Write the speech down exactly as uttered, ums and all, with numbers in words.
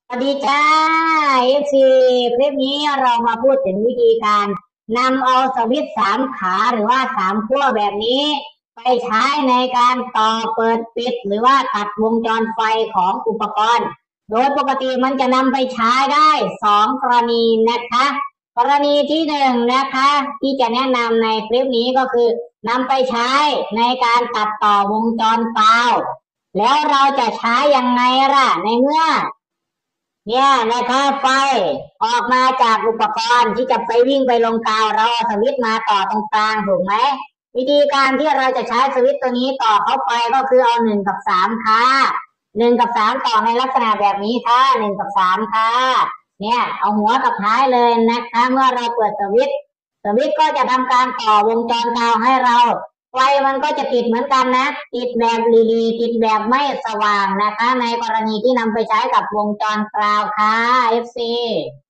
สวัสดีจ้าเอฟซีคลิปนี้เรามาพูดถึงวิธีการนำเอาสวิตช์สามขาหรือว่าสามขั้วแบบนี้ไปใช้ในการต่อเปิดปิดหรือว่าตัดวงจรไฟของอุปกรณ์โดยปกติมันจะนำไปใช้ได้สองกรณีนะคะกรณีที่หนึ่งนะคะที่จะแนะนำในคลิปนี้ก็คือนำไปใช้ในการตัดต่อวงจรกาวแล้วเราจะใช้ยังไงล่ะในเมื่อเนี่ยนะคะไฟออกมาจากอุปกรณ์ที่จะไปวิ่งไปลงกาวเราเอาสวิตช์มาต่อตรงกลางถูกไหมวิธีการที่เราจะใช้สวิตช์ตัวนี้ต่อเข้าไปก็คือเอาหนึ่งกับสามค่ะหนึ่งกับสามต่อในลักษณะแบบนี้ค่ะหนึ่งกับสามค่ะเนี่ยเอาหัวกับท้ายเลยนะคะเมื่อเราเปิดสวิตช์สวิตช์ก็จะทำการต่อวงจรกาวให้เราไฟมันก็จะติดเหมือนกันนะติดแบบรีๆติดแบบไม่สว่างนะคะในกรณีที่นำไปใช้กับวงจรกาวค่ะ เอฟ ซี